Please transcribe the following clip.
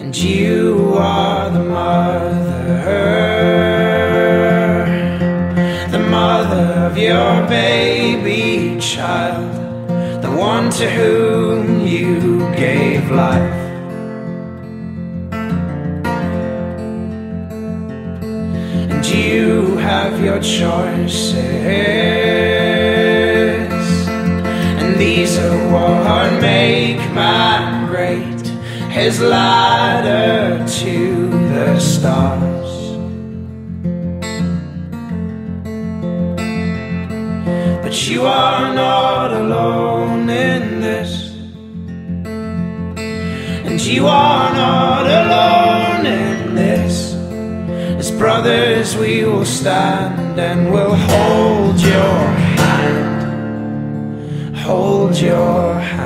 and you are the mother of your baby child, the one to whom you gave life. And you have your choices, and these are what make man great, his ladder to the stars. But you are not alone in this, and you are not alone in this. As brothers we will stand and we'll hold your hand, hold your hand.